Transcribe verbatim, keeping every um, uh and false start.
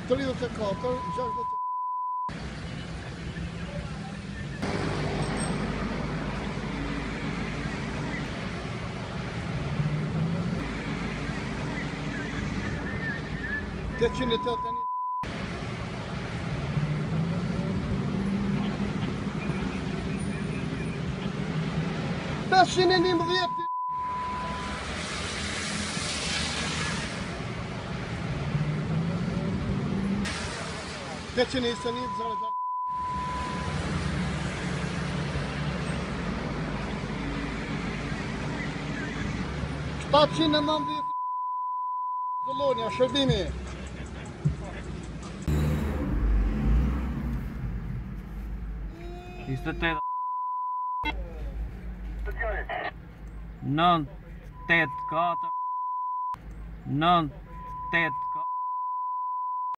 tridhjetë e katër, gjashtëdhjetë e tetëqind e tetëdhjetë e një. pesëqind e njëmbëdhjetë. tetëqind e njëzet e një, zero zero. shtatëqind e nëntëdhjetë. Zolonja, shërbimi. njëzet e tetë nëntë tetë katër nëntë tetë